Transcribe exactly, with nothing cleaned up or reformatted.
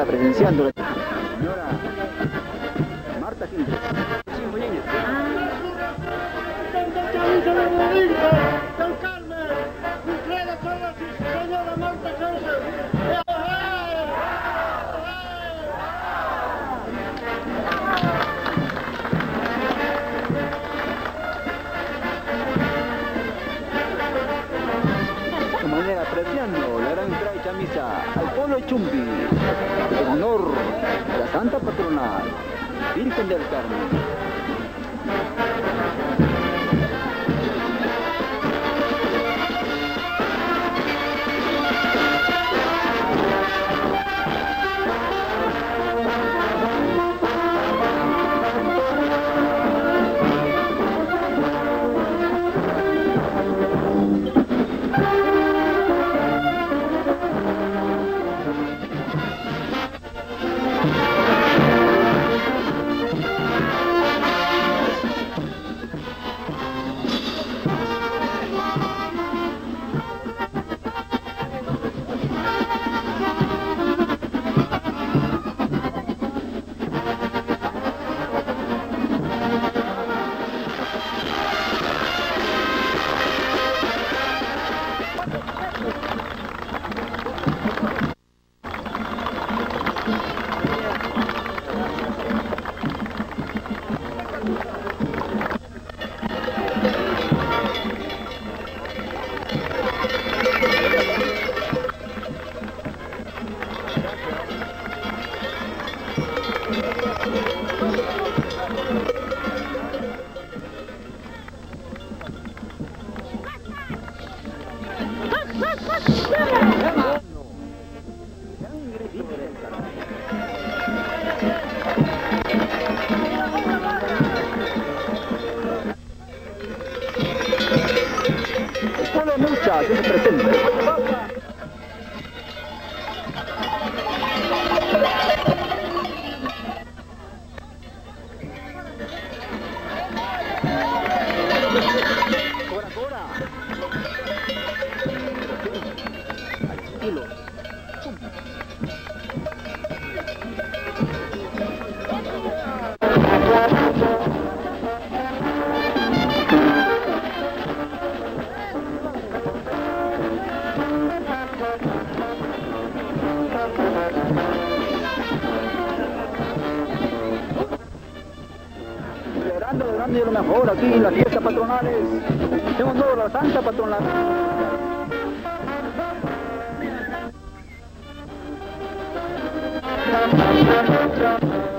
está presenciando la señora Marta Quintes. Sí, muy bien. Don Carmen, usted a todos y señora Marta Quintes. De manera apreciando la gran traicha misa al pueblo de Chumbi, en honor de la Santa Patrona, Virgen del Carmen. Muchas que se presenten. Cora, cora. Al estilo. Celebrando, celebrando y lo mejor aquí en las fiestas patronales. Tenemos toda la Santa Patronal.